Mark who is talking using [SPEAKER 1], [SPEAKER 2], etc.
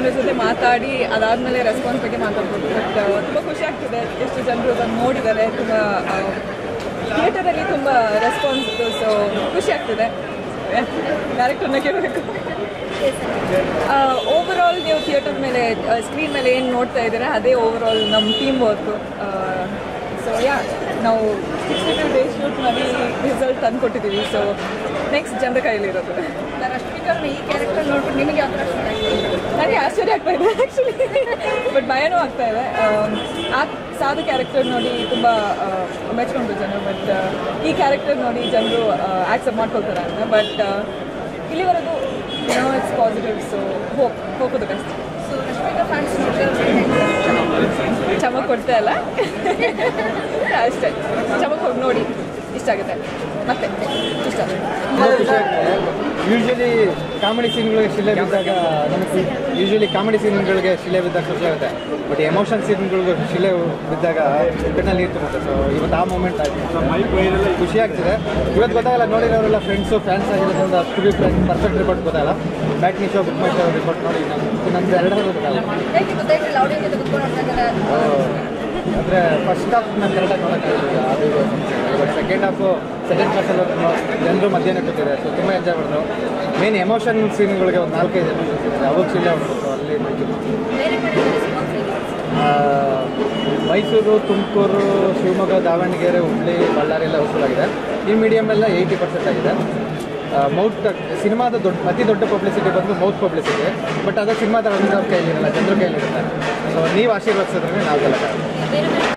[SPEAKER 1] ಜನರ ಜೊತೆ ಮಾತಾಡಿ ಅದಾದಮೇಲೆ ರೆಸ್ಪಾನ್ಸ್ ಬಗ್ಗೆ ಮಾತಾಡ್ಬೋದು. ಬಟ್ ತುಂಬ ಖುಷಿ ಆಗ್ತಿದೆ, ಎಷ್ಟು ಜನರು ಅದನ್ನು ನೋಡಿದ್ದಾರೆ, ತುಂಬ ಥಿಯೇಟರಲ್ಲಿ ತುಂಬ ರೆಸ್ಪಾನ್ಸ್ ಇತ್ತು. ಸೊ ಖುಷಿ ಆಗ್ತಿದೆ. ಡೈರೆಕ್ಟರ್ನ ಕೇಳಬೇಕು. ಓವರಾಲ್ ನೀವು ಥಿಯೇಟರ್ ಮೇಲೆ ಸ್ಕ್ರೀನ್ ಮೇಲೆ ಏನು ನೋಡ್ತಾ ಇದ್ದೀರಾ ಅದೇ ಓವರಾಲ್ ನಮ್ಮ ಟೀಮ್ ವರ್ಕು. ಸೊ ನಾವು 62 ಡೇಸ್ ಶೂಟ್ ಮಾಡಿ ರಿಸಲ್ಟ್ ತಂದು ಕೊಟ್ಟಿದ್ದೀವಿ. ಸೊ ನೆಕ್ಸ್ಟ್ ಜನರ ಕೈಲಿರೋದು.
[SPEAKER 2] ರಶ್ಮಿಕಾ ಈ ಕ್ಯಾರೆಕ್ಟರ್ ನೋಡ್ಬಿಟ್ಟು ನಿಮಗೆ ಯಾವ ಥರ
[SPEAKER 1] ನನಗೆ ಆಶ್ಚರ್ಯ ಆಗ್ತಾ ಇದೆ ಆ್ಯಕ್ಚುಲಿ, ಬಟ್ ಭಯನೂ ಆಗ್ತಾ ಇದೆ. ಆ ಸಾಧು ಕ್ಯಾರೆಕ್ಟರ್ ನೋಡಿ ತುಂಬ ಮೆಚ್ಕೊಂಡ್ರು ಜನರು, ಬಟ್ ಈ ಕ್ಯಾರೆಕ್ಟರ್ ನೋಡಿ ಜನರು ಆಕ್ಸೆಪ್ಟ್ ಮಾಡ್ಕೊಳ್ತಾರೆ ಅಂತ. ಬಟ್ ಇಲ್ಲಿವರೆಗೂ ಇಟ್ಸ್ ಪಾಸಿಟಿವ್. ಸೊ ಹೋಗೋದು ಬೆಸ್ಟ್.
[SPEAKER 2] ಸೊ ರಶ್ಮಿಕಾ ಫ್ಯಾನ್ಸ್
[SPEAKER 1] ಚಮಕ್ ಕೊಡ್ತಾ ಇಲ್ಲ ಅಷ್ಟೇ. ಚಮಕ್ ಹೋಗಿ ನೋಡಿ, ಇಷ್ಟ ಆಗುತ್ತೆ. ಮತ್ತೆ ಇಷ್ಟ
[SPEAKER 3] ಯೂಶ್ವಲಿ ಕಾಮಿಡಿ ಸೀನ್ಗಳಿಗೆ ಶಿಲೆ ಬಿದ್ದಾಗ ನಮಗೆ ಕಾಮಿಡಿ ಸೀನ್ಗಳಿಗೆ ಶಿಲೆ ಬಿದ್ದಾಗ ಖುಷಿ ಆಗುತ್ತೆ. ಬಟ್ ಎಮೋಷನ್ ಸೀನ್ಗಳಿಗೆ ಶಿಲೆ ಬಿದ್ದಾಗ ಕಣ್ಣಲ್ಲಿ ನೀರು ತುಂಬುತ್ತೆ. ಸೊ ಇವತ್ತು ಆ ಮೂಮೆಂಟ್ ಆಯಿತು. ಖುಷಿ ಆಗ್ತಿದೆ. ಇವತ್ತು ಗೊತ್ತಾಗಲ್ಲ, ನೋಡಿರೋರೆಲ್ಲ ಫ್ರೆಂಡ್ಸು ಫ್ಯಾನ್ಸ್ ಆಗಿರೋದ್ರಿಂದ ಪರ್ಫೆಕ್ಟ್ ರಿಪೋರ್ಟ್ ಗೊತ್ತಾಗಲ್ಲ. ಬ್ಯಾಟ್ನಿ show BookMyShow report ನೋಡಿ ನಮ್ದು ಎರಡನೇ ಗೊತ್ತಾಗಲ್ಲ. ಅಂದರೆ ಫಸ್ಟ್ ಹಾಫ್ ನಾನು ಕರೆಕ್ಟಾಗಿ ನೋಡೋಕ್ಕಾಗಿಲ್ಲ. ಅದು ಬಟ್ ಸೆಕೆಂಡ್ ಕ್ಲಾಸಲ್ಲಿ ಜನರು ಮಧ್ಯಾಹ್ನ ಕೂತಿದ್ದಾರೆ. ಸೊ ತುಂಬ ಎಂಜಾಯ್ ಮಾಡಿದ್ರು. ಮೇನ್ ಎಮೋಷನ್ ಸೀನ್ಗಳಿಗೆ ಒಂದು 4-5 ಎಮೋಷನ್ಸ್ ಅವಾಗ ಶಿಲೆ ಹೊಡ್ಬೇಕು. ಅಲ್ಲಿ ಮೈಸೂರು, ತುಮಕೂರು, ಶಿವಮೊಗ್ಗ, ದಾವಣಗೆರೆ, ಹುಬ್ಳಿ, ಬಳ್ಳಾರಿ ಎಲ್ಲ ವಸೂಲಾಗಿದೆ. ಈ ಮೀಡಿಯಮ್ ಎಲ್ಲ 80% ಆಗಿದೆ. ಸಿನಿಮಾದ ಅತಿ ದೊಡ್ಡ ಪಬ್ಲಿಸಿಟಿ ಬಂದು ಮೌತ್ ಪಬ್ಲಿಸಿಟಿ. ಬಟ್ ಅದು ಸಿನಿಮಾದ ಕೈಲಿರಲ್ಲ, ಜನರ ಕೈಲಿರುತ್ತೆ. ಸೊ ನೀವು ಆಶೀರ್ವದಿಸಿದ್ರೆ ನಾವೆಲ್ಲ